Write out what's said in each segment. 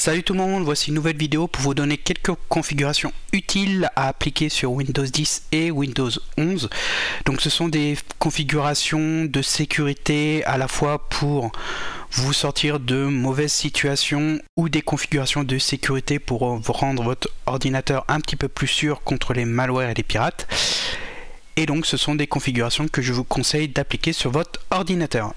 Salut tout le monde, voici une nouvelle vidéo pour vous donner quelques configurations utiles à appliquer sur Windows 10 et Windows 11. Donc ce sont des configurations de sécurité à la fois pour vous sortir de mauvaises situations ou des configurations de sécurité pour rendre votre ordinateur un petit peu plus sûr contre les malwares et les pirates. Et donc ce sont des configurations que je vous conseille d'appliquer sur votre ordinateur.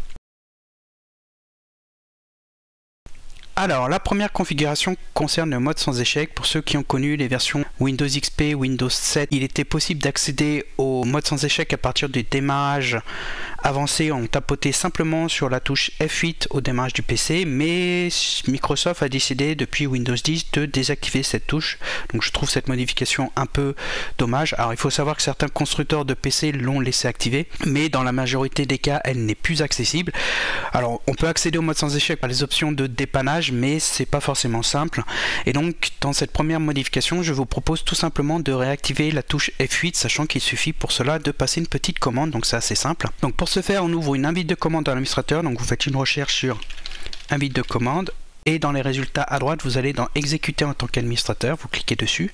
Alors, la première configuration concerne le mode sans échec. Pour ceux qui ont connu les versions Windows XP, Windows 7, il était possible d'accéder au mode sans échec à partir du démarrage avancé. On tapotait simplement sur la touche F8 au démarrage du PC, mais Microsoft a décidé depuis Windows 10 de désactiver cette touche. Donc je trouve cette modification un peu dommage. Alors il faut savoir que certains constructeurs de PC l'ont laissé activer, mais dans la majorité des cas, elle n'est plus accessible. Alors on peut accéder au mode sans échec par les options de dépannage, mais c'est pas forcément simple. Et donc dans cette première modification, je vous propose tout simplement de réactiver la touche F8, sachant qu'il suffit pour cela de passer une petite commande. Donc c'est assez simple. Donc pour ce faire, on ouvre une invite de commande dans l'administrateur. Donc vous faites une recherche sur invite de commande et dans les résultats à droite, vous allez dans exécuter en tant qu'administrateur. Vous cliquez dessus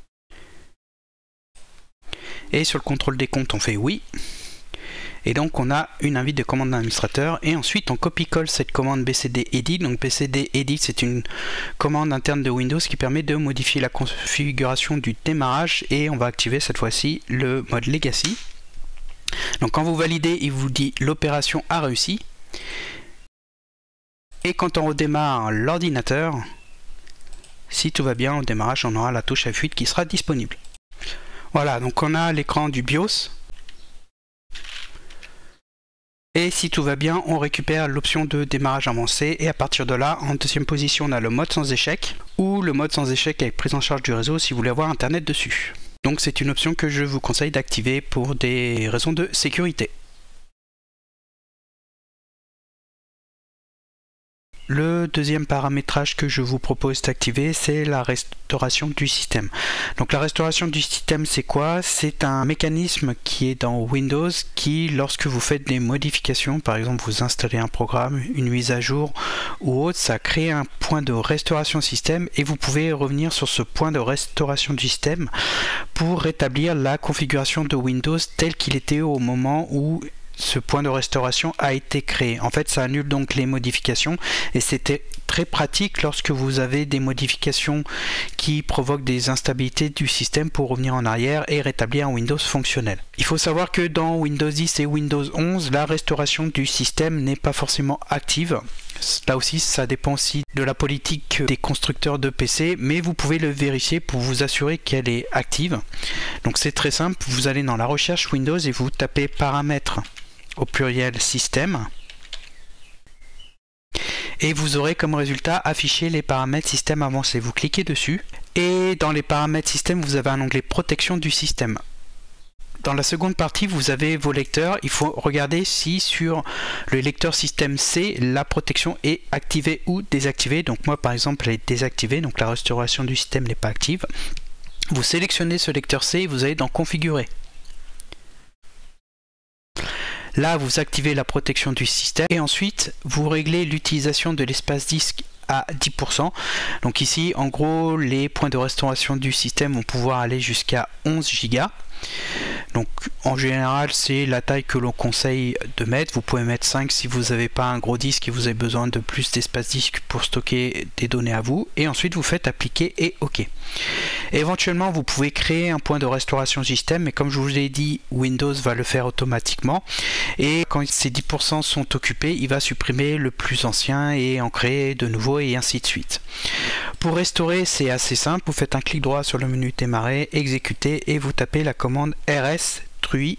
et sur le contrôle des comptes, on fait oui. Et donc on a une invite de commande d'administrateur et ensuite on copie-colle cette commande bcd-edit. Donc bcd-edit, c'est une commande interne de Windows qui permet de modifier la configuration du démarrage et on va activer cette fois-ci le mode legacy. Donc quand vous validez, il vous dit l'opération a réussi. Et quand on redémarre l'ordinateur, si tout va bien au démarrage, on aura la touche F8 qui sera disponible. Voilà, donc on a l'écran du BIOS. Et si tout va bien, on récupère l'option de démarrage avancé et à partir de là, en deuxième position, on a le mode sans échec ou le mode sans échec avec prise en charge du réseau si vous voulez avoir internet dessus. Donc c'est une option que je vous conseille d'activer pour des raisons de sécurité. Le deuxième paramétrage que je vous propose d'activer, c'est la restauration du système. Donc la restauration du système, c'est quoi? C'est un mécanisme qui est dans Windows qui, lorsque vous faites des modifications, par exemple vous installez un programme, une mise à jour ou autre, ça crée un point de restauration système et vous pouvez revenir sur ce point de restauration du système pour rétablir la configuration de Windows telle qu'il était au moment où ce point de restauration a été créé. En fait, ça annule donc les modifications et c'était très pratique lorsque vous avez des modifications qui provoquent des instabilités du système pour revenir en arrière et rétablir un Windows fonctionnel. Il faut savoir que dans Windows 10 et Windows 11, la restauration du système n'est pas forcément active. Là aussi, ça dépend aussi de la politique des constructeurs de PC, mais vous pouvez le vérifier pour vous assurer qu'elle est active. Donc c'est très simple, vous allez dans la recherche Windows et vous tapez paramètres au pluriel système et vous aurez comme résultat affiché les paramètres système avancés. Vous cliquez dessus et dans les paramètres système, vous avez un onglet protection du système. Dans la seconde partie, vous avez vos lecteurs. Il faut regarder si sur le lecteur système C, la protection est activée ou désactivée. Donc moi par exemple, elle est désactivée, donc la restauration du système n'est pas active. Vous sélectionnez ce lecteur C et vous allez dans configurer. Là, vous activez la protection du système et ensuite, vous réglez l'utilisation de l'espace disque à 10%. Donc ici, en gros, les points de restauration du système vont pouvoir aller jusqu'à 11 Go. Donc en général, c'est la taille que l'on conseille de mettre. Vous pouvez mettre 5 si vous n'avez pas un gros disque et vous avez besoin de plus d'espace disque pour stocker des données à vous. Et ensuite, vous faites appliquer et OK. Éventuellement, vous pouvez créer un point de restauration système, mais comme je vous l'ai dit, Windows va le faire automatiquement. Et quand ces 10% sont occupés, il va supprimer le plus ancien et en créer de nouveaux et ainsi de suite. Pour restaurer, c'est assez simple. Vous faites un clic droit sur le menu démarrer, exécuter et vous tapez la commande rs-trui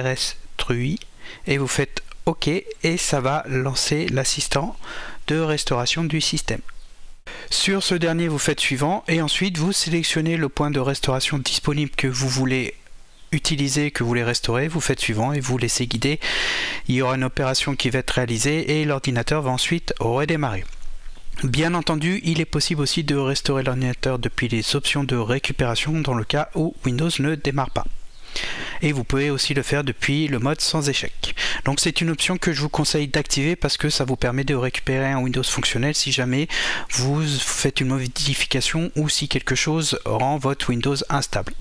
et vous faites OK et ça va lancer l'assistant de restauration du système. Sur ce dernier, vous faites suivant et ensuite vous sélectionnez le point de restauration disponible que vous voulez utiliser, que vous voulez restaurer, vous faites suivant et vous laissez guider. Il y aura une opération qui va être réalisée et l'ordinateur va ensuite redémarrer. Bien entendu, il est possible aussi de restaurer l'ordinateur depuis les options de récupération dans le cas où Windows ne démarre pas. Et vous pouvez aussi le faire depuis le mode sans échec. Donc c'est une option que je vous conseille d'activer parce que ça vous permet de récupérer un Windows fonctionnel si jamais vous faites une modification ou si quelque chose rend votre Windows instable.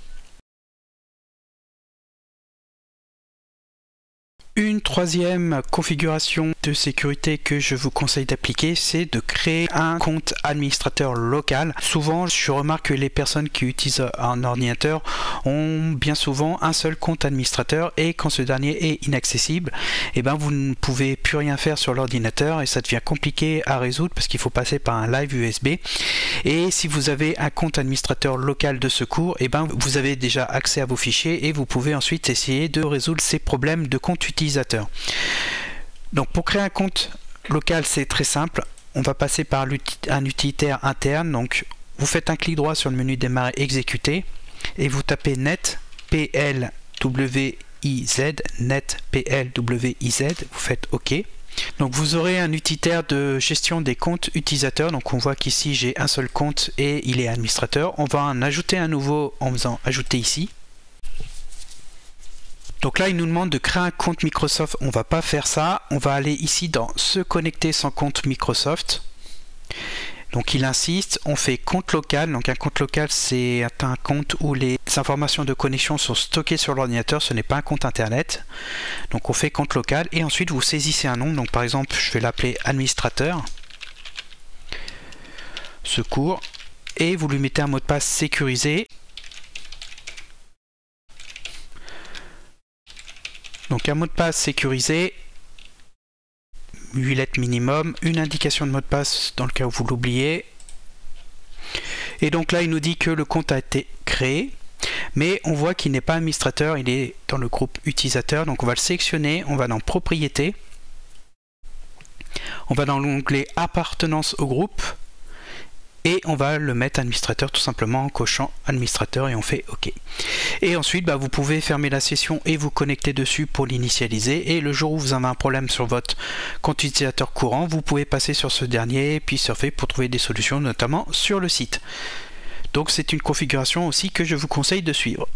Une troisième configuration de sécurité que je vous conseille d'appliquer, c'est de créer un compte administrateur local. Souvent, je remarque que les personnes qui utilisent un ordinateur ont bien souvent un seul compte administrateur et quand ce dernier est inaccessible, eh ben, vous ne pouvez plus rien faire sur l'ordinateur et ça devient compliqué à résoudre parce qu'il faut passer par un live USB. Et si vous avez un compte administrateur local de secours, eh ben, vous avez déjà accès à vos fichiers et vous pouvez ensuite essayer de résoudre ces problèmes de compte utilisateur. Donc pour créer un compte local, c'est très simple. On va passer par un utilitaire interne. Donc vous faites un clic droit sur le menu démarrer exécuter et vous tapez net plwiz, net plwiz, vous faites OK. Donc vous aurez un utilitaire de gestion des comptes utilisateurs. Donc on voit qu'ici j'ai un seul compte et il est administrateur. On va en ajouter un nouveau en faisant ajouter ici. Donc là, il nous demande de créer un compte Microsoft. On ne va pas faire ça. On va aller ici dans se connecter sans compte Microsoft. Donc il insiste, on fait compte local. Donc un compte local, c'est un compte où les informations de connexion sont stockées sur l'ordinateur. Ce n'est pas un compte internet. Donc on fait compte local et ensuite vous saisissez un nom. Donc par exemple, je vais l'appeler administrateur, secours, et vous lui mettez un mot de passe sécurisé. Donc un mot de passe sécurisé, 8 lettres minimum, une indication de mot de passe dans le cas où vous l'oubliez. Et donc là il nous dit que le compte a été créé, mais on voit qu'il n'est pas administrateur, il est dans le groupe utilisateur. Donc on va le sélectionner, on va dans propriétés, on va dans l'onglet appartenance au groupe, et on va le mettre administrateur tout simplement en cochant administrateur et on fait OK. Et ensuite vous pouvez fermer la session et vous connecter dessus pour l'initialiser, et le jour où vous avez un problème sur votre compte utilisateur courant, vous pouvez passer sur ce dernier et puis surfer pour trouver des solutions, notamment sur le site. Donc c'est une configuration aussi que je vous conseille de suivre.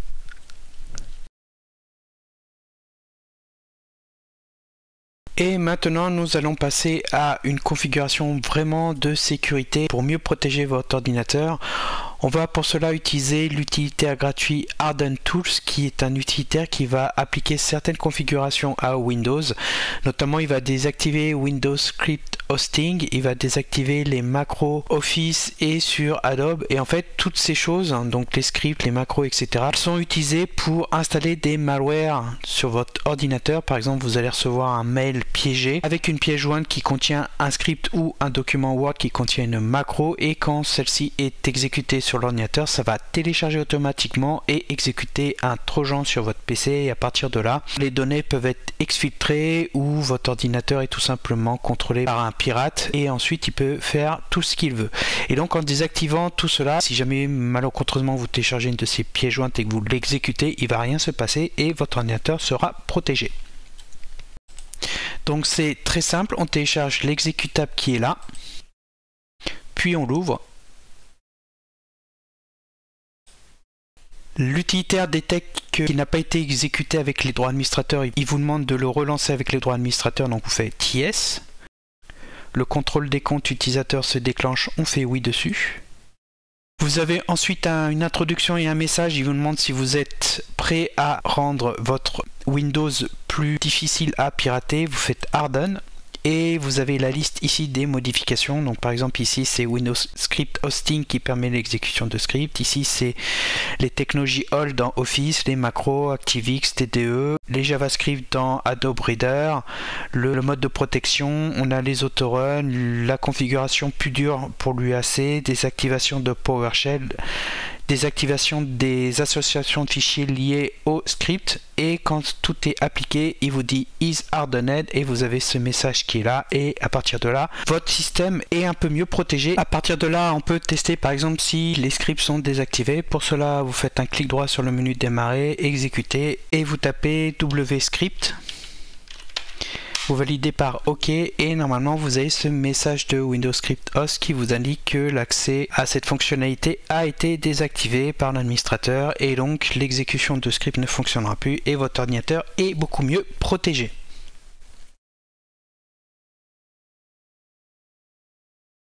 Et maintenant, nous allons passer à une configuration vraiment de sécurité pour mieux protéger votre ordinateur. On va pour cela utiliser l'utilitaire gratuit Harden Tools, qui est un utilitaire qui va appliquer certaines configurations à Windows. Notamment, il va désactiver Windows Script Hosting, il va désactiver les macros Office et sur Adobe. Et en fait, toutes ces choses, donc les scripts, les macros, etc., sont utilisées pour installer des malwares sur votre ordinateur. Par exemple, vous allez recevoir un mail piégé avec une pièce jointe qui contient un script ou un document Word qui contient une macro, et quand celle-ci est exécutée sur l'ordinateur, ça va télécharger automatiquement et exécuter un trojan sur votre PC, et à partir de là, les données peuvent être exfiltrées ou votre ordinateur est tout simplement contrôlé par un pirate et ensuite il peut faire tout ce qu'il veut. Et donc en désactivant tout cela, si jamais malencontreusement vous téléchargez une de ces pièces jointes et que vous l'exécutez, il va rien se passer et votre ordinateur sera protégé. Donc c'est très simple, on télécharge l'exécutable qui est là, puis on l'ouvre. L'utilitaire détecte qu'il n'a pas été exécuté avec les droits administrateurs, il vous demande de le relancer avec les droits administrateurs, donc vous faites yes. Le contrôle des comptes utilisateurs se déclenche, on fait oui dessus. Vous avez ensuite une introduction et un message, il vous demande si vous êtes prêt à rendre votre Windows plus difficile à pirater, vous faites Harden. Et vous avez la liste ici des modifications. Donc par exemple ici c'est Windows Script Hosting qui permet l'exécution de scripts. Ici c'est les technologies all dans Office, les macros, ActiveX, TDE, les JavaScript dans Adobe Reader, le mode de protection, on a les autoruns, la configuration plus dure pour l'UAC, des activations de PowerShell, désactivation des associations de fichiers liés au script, et quand tout est appliqué il vous dit is hardened et vous avez ce message qui est là, et à partir de là votre système est un peu mieux protégé. À partir de là on peut tester par exemple si les scripts sont désactivés. Pour cela vous faites un clic droit sur le menu démarrer, exécuter et vous tapez wscript. Vous validez par OK et normalement vous avez ce message de Windows Script Host qui vous indique que l'accès à cette fonctionnalité a été désactivé par l'administrateur et donc l'exécution de script ne fonctionnera plus et votre ordinateur est beaucoup mieux protégé.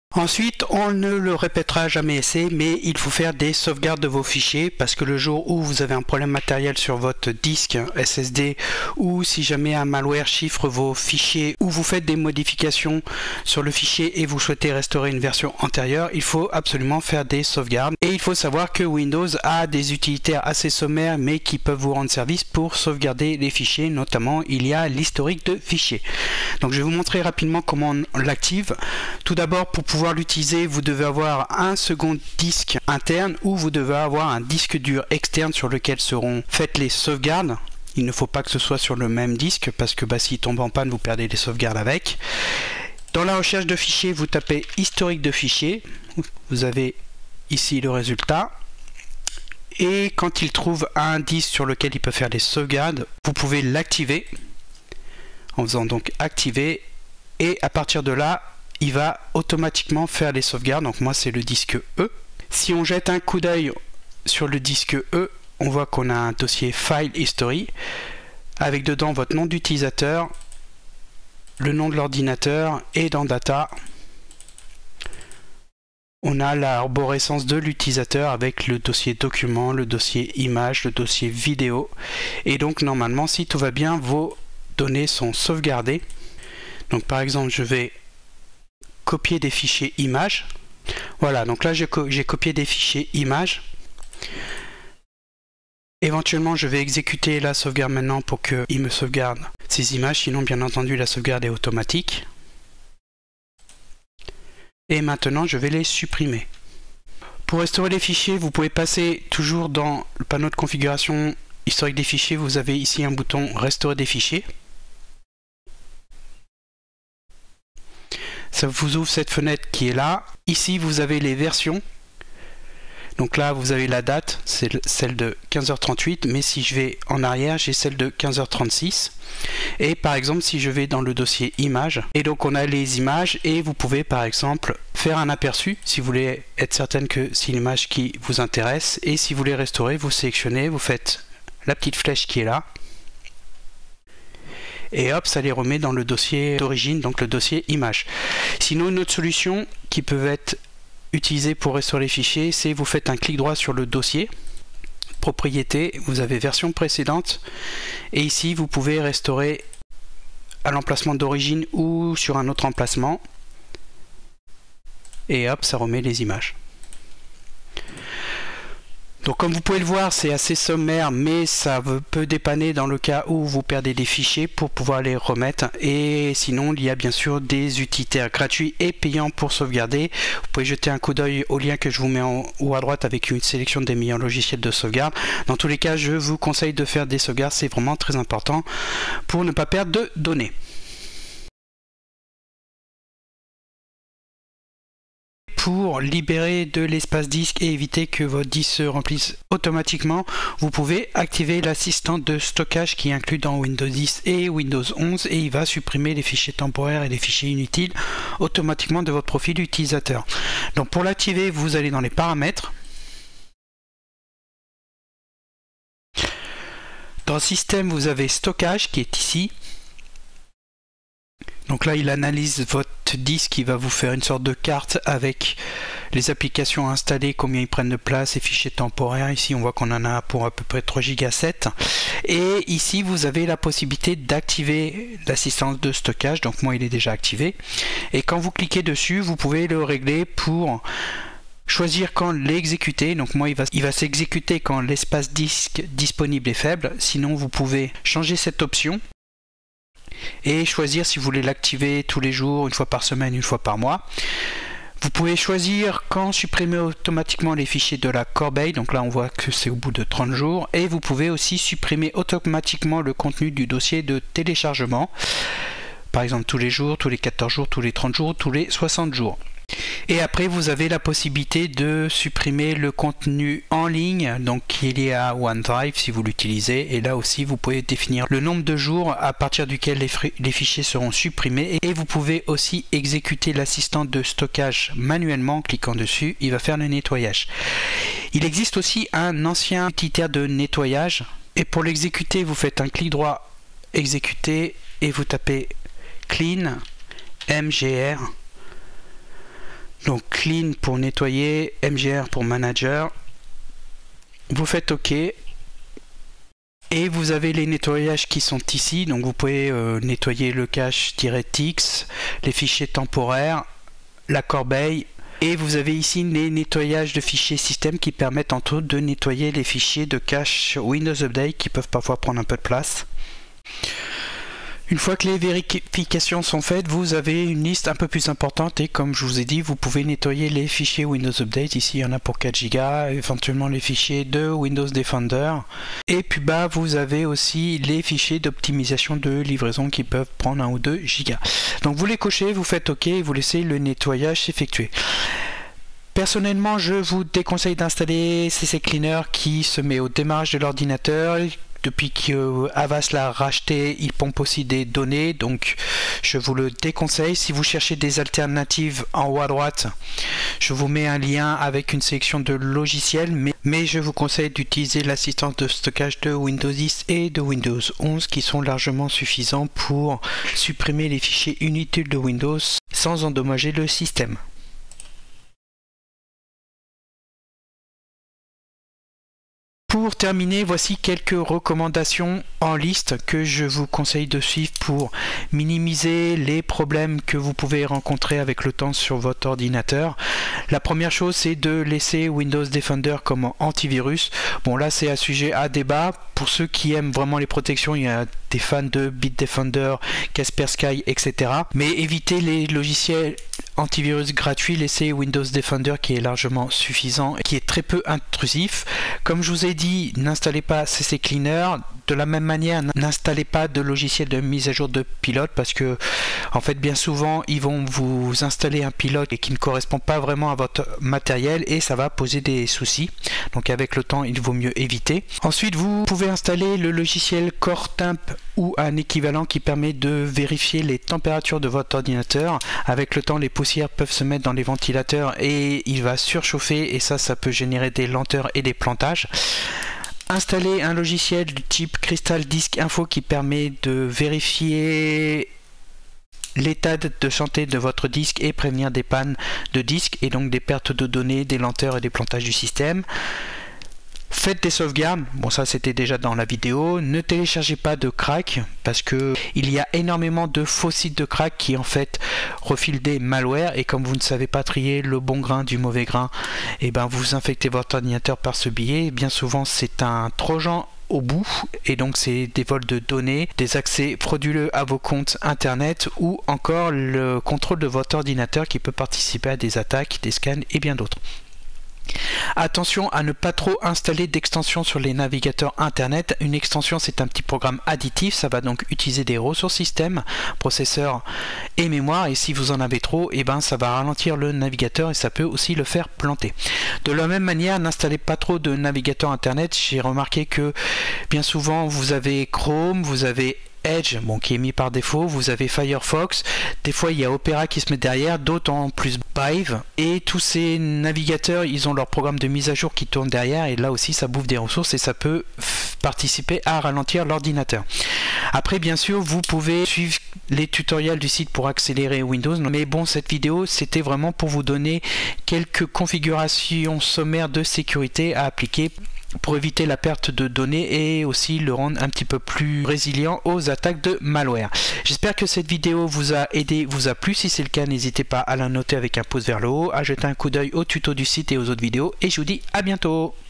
Ensuite, on ne le répétera jamais assez, mais il faut faire des sauvegardes de vos fichiers parce que le jour où vous avez un problème matériel sur votre disque SSD ou si jamais un malware chiffre vos fichiers ou vous faites des modifications sur le fichier et vous souhaitez restaurer une version antérieure, il faut absolument faire des sauvegardes. Et il faut savoir que Windows a des utilitaires assez sommaires mais qui peuvent vous rendre service pour sauvegarder les fichiers, notamment il y a l'historique de fichiers. Donc je vais vous montrer rapidement comment on l'active. Tout d'abord, pour pouvoir l'utiliser, vous devez avoir un second disque interne ou vous devez avoir un disque dur externe sur lequel seront faites les sauvegardes. Il ne faut pas que ce soit sur le même disque parce que s'il tombe en panne, vous perdez les sauvegardes avec. Dans la recherche de fichiers, vous tapez historique de fichiers. Vous avez ici le résultat. Et quand il trouve un disque sur lequel il peut faire des sauvegardes, vous pouvez l'activer en faisant donc activer, et à partir de là il va automatiquement faire les sauvegardes. Donc moi c'est le disque E. Si on jette un coup d'œil sur le disque E, on voit qu'on a un dossier File History avec dedans votre nom d'utilisateur, le nom de l'ordinateur, et dans Data on a l'arborescence de l'utilisateur avec le dossier document, le dossier image, le dossier vidéo. Et donc normalement, si tout va bien, vos données sont sauvegardées. Donc par exemple, je vais copier des fichiers images. Voilà, donc là j'ai copié des fichiers images. Éventuellement, je vais exécuter la sauvegarde maintenant pour qu'il me sauvegarde ces images. Sinon, bien entendu, la sauvegarde est automatique. Et maintenant, je vais les supprimer. Pour restaurer les fichiers, vous pouvez passer toujours dans le panneau de configuration historique des fichiers. Vous avez ici un bouton Restaurer des fichiers. Ça vous ouvre cette fenêtre qui est là. Ici, vous avez les versions. Donc là, vous avez la date, c'est celle de 15h38, mais si je vais en arrière, j'ai celle de 15h36. Et par exemple, si je vais dans le dossier images, et donc on a les images, et vous pouvez par exemple faire un aperçu, si vous voulez être certaine que c'est l'image qui vous intéresse, et si vous voulez restaurer, vous sélectionnez, vous faites la petite flèche qui est là, et hop, ça les remet dans le dossier d'origine, donc le dossier image. Sinon, une autre solution qui peut être utilisée pour restaurer les fichiers, c'est vous faites un clic droit sur le dossier, propriété, vous avez version précédente, et ici vous pouvez restaurer à l'emplacement d'origine ou sur un autre emplacement, et hop, ça remet les images. Donc comme vous pouvez le voir, c'est assez sommaire, mais ça peut dépanner dans le cas où vous perdez des fichiers pour pouvoir les remettre. Et sinon, il y a bien sûr des utilitaires gratuits et payants pour sauvegarder. Vous pouvez jeter un coup d'œil au lien que je vous mets en haut à droite avec une sélection des meilleurs logiciels de sauvegarde. Dans tous les cas, je vous conseille de faire des sauvegardes, c'est vraiment très important pour ne pas perdre de données. Pour libérer de l'espace disque et éviter que votre disque se remplisse automatiquement, vous pouvez activer l'assistant de stockage qui est inclus dans Windows 10 et Windows 11 et il va supprimer les fichiers temporaires et les fichiers inutiles automatiquement de votre profil utilisateur. Donc pour l'activer, vous allez dans les paramètres. Dans Système, vous avez Stockage qui est ici. Donc là, il analyse votre disque, il va vous faire une sorte de carte avec les applications installées, combien ils prennent de place, et fichiers temporaires. Ici, on voit qu'on en a pour à peu près 3 Go 7. Et ici, vous avez la possibilité d'activer l'assistance de stockage. Donc moi, il est déjà activé. Et quand vous cliquez dessus, vous pouvez le régler pour choisir quand l'exécuter. Donc moi, il va s'exécuter quand l'espace disque disponible est faible. Sinon, vous pouvez changer cette option et choisir si vous voulez l'activer tous les jours, une fois par semaine, une fois par mois. Vous pouvez choisir quand supprimer automatiquement les fichiers de la corbeille, donc là on voit que c'est au bout de 30 jours, et vous pouvez aussi supprimer automatiquement le contenu du dossier de téléchargement, par exemple tous les jours, tous les 14 jours, tous les 30 jours, tous les 60 jours. Et après vous avez la possibilité de supprimer le contenu en ligne, donc qui est lié à OneDrive si vous l'utilisez, et là aussi vous pouvez définir le nombre de jours à partir duquel les fichiers seront supprimés, et vous pouvez aussi exécuter l'assistant de stockage manuellement en cliquant dessus, il va faire le nettoyage. Il existe aussi un ancien utilitaire de nettoyage, et pour l'exécuter vous faites un clic droit exécuter et vous tapez clean mgr Donc clean pour nettoyer, mgr pour manager. Vous faites OK. Et vous avez les nettoyages qui sont ici. Donc vous pouvez nettoyer le cache -x, les fichiers temporaires, la corbeille. Et vous avez ici les nettoyages de fichiers système qui permettent entre autres de nettoyer les fichiers de cache Windows Update qui peuvent parfois prendre un peu de place. Une fois que les vérifications sont faites, vous avez une liste un peu plus importante et comme je vous ai dit, vous pouvez nettoyer les fichiers Windows Update. Ici, il y en a pour 4 Go, éventuellement les fichiers de Windows Defender. Et puis bas, vous avez aussi les fichiers d'optimisation de livraison qui peuvent prendre 1 ou 2 Go. Donc vous les cochez, vous faites OK et vous laissez le nettoyage s'effectuer. Personnellement, je vous déconseille d'installer CC Cleaner qui se met au démarrage de l'ordinateur. Depuis qu'Avast l'a racheté, il pompe aussi des données, donc je vous le déconseille. Si vous cherchez des alternatives, en haut à droite, je vous mets un lien avec une sélection de logiciels, mais je vous conseille d'utiliser l'assistance de stockage de Windows 10 et de Windows 11 qui sont largement suffisants pour supprimer les fichiers inutiles de Windows sans endommager le système. Pour terminer, voici quelques recommandations en liste que je vous conseille de suivre pour minimiser les problèmes que vous pouvez rencontrer avec le temps sur votre ordinateur. La première chose, c'est de laisser Windows Defender comme antivirus. Bon, là, c'est un sujet à débat. Pour ceux qui aiment vraiment les protections, il y a des fans de Bitdefender, Kaspersky, etc. Mais évitez les logiciels antivirus gratuits, laissez Windows Defender qui est largement suffisant, qui est très peu intrusif. Comme je vous ai dit, n'installez pas CC Cleaner. De la même manière, n'installez pas de logiciel de mise à jour de pilote parce que en fait bien souvent ils vont vous installer un pilote et qui ne correspond pas vraiment à votre matériel et ça va poser des soucis. Donc avec le temps il vaut mieux éviter. Ensuite vous pouvez installer le logiciel Core Temp ou un équivalent qui permet de vérifier les températures de votre ordinateur. Avec le temps les poussières peuvent se mettre dans les ventilateurs et il va surchauffer et ça peut générer des lenteurs et des plantages. Installer un logiciel du type Crystal Disk Info qui permet de vérifier l'état de santé de votre disque et prévenir des pannes de disque et donc des pertes de données, des lenteurs et des plantages du système. Faites des sauvegardes, bon ça c'était déjà dans la vidéo. Ne téléchargez pas de crack parce que il y a énormément de faux sites de crack qui en fait refilent des malwares et comme vous ne savez pas trier le bon grain du mauvais grain, et ben vous infectez votre ordinateur par ce biais. Et bien souvent c'est un trojan au bout et donc c'est des vols de données, des accès frauduleux à vos comptes internet ou encore le contrôle de votre ordinateur qui peut participer à des attaques, des scans et bien d'autres. Attention à ne pas trop installer d'extensions sur les navigateurs internet. Une extension c'est un petit programme additif, ça va donc utiliser des ressources système, processeur et mémoire et si vous en avez trop, et ben ça va ralentir le navigateur et ça peut aussi le faire planter. De la même manière, n'installez pas trop de navigateurs internet. J'ai remarqué que bien souvent vous avez Chrome, vous avez Edge, bon, qui est mis par défaut, vous avez Firefox, des fois il y a Opera qui se met derrière, d'autres en plus Brave, et tous ces navigateurs ils ont leur programme de mise à jour qui tourne derrière et là aussi ça bouffe des ressources et ça peut participer à ralentir l'ordinateur. Après bien sûr vous pouvez suivre les tutoriels du site pour accélérer Windows, mais bon cette vidéo c'était vraiment pour vous donner quelques configurations sommaires de sécurité à appliquer pour éviter la perte de données et aussi le rendre un petit peu plus résilient aux attaques de malware. J'espère que cette vidéo vous a aidé, vous a plu. Si c'est le cas, n'hésitez pas à la noter avec un pouce vers le haut, à jeter un coup d'œil au tuto du site et aux autres vidéos et je vous dis à bientôt.